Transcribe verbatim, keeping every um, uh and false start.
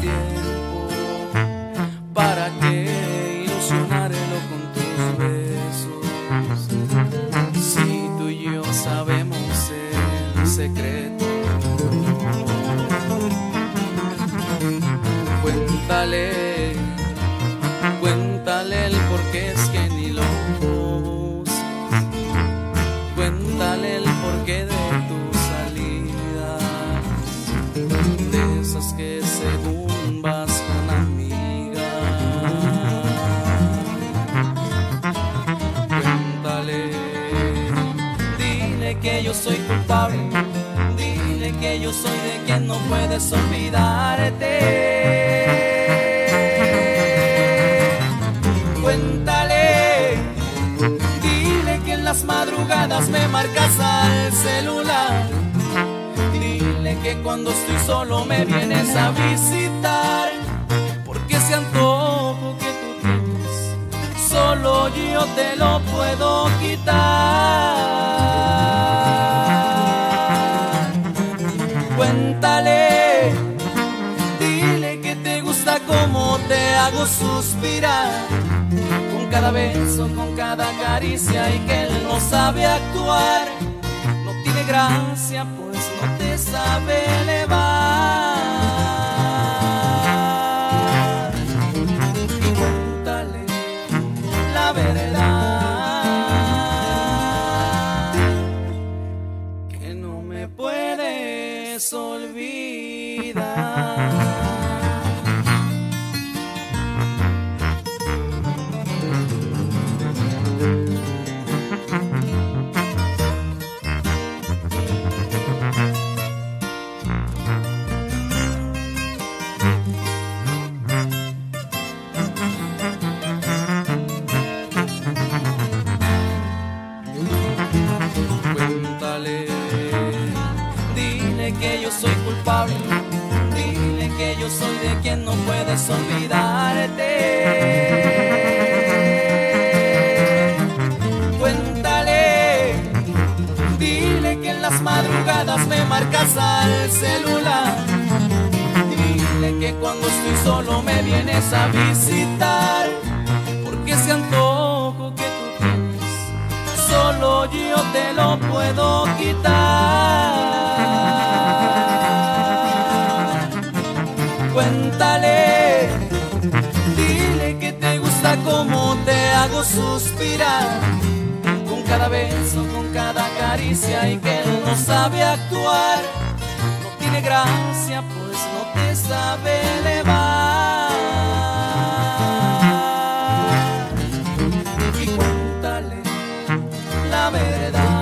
tiempo. ¿Para qué ilusionarlo con tus besos? Si tú y yo sabemos el secreto. Cuéntale, cuéntale el porqué es que ni lo usas. Cuéntale el porqué de tus salidas, de esas que según vas con amigas. Cuéntale, dile que yo soy culpable, dile que yo soy de quien no puedes olvidarte. Cuéntale, dile que en las madrugadas me marcas al celular. Dile que cuando estoy solo me vienes a visitar, porque ese antojo que tú tienes solo yo te lo puedo quitar. Cuéntale, dile que te gusta cómo te hago suspirar, con cada beso, con cada caricia, y que él no sabe actuar. No tiene gracia, pues no te sabe elevar. Y cuéntale la verdad, que no me puedes olvidar. Dile que yo soy culpable, dile que yo soy de quien no puedes olvidarte. Cuéntale, dile que en las madrugadas me marcas al celular. Dile que cuando estoy solo me vienes a visitar, porque ese antojo que tú tienes solo yo te lo puedo quitar. Cuéntale, dile que te gusta cómo te hago suspirar, con cada beso, con cada caricia, y que él no sabe actuar. No tiene gracia, pues no te sabe elevar. Y cuéntale la verdad.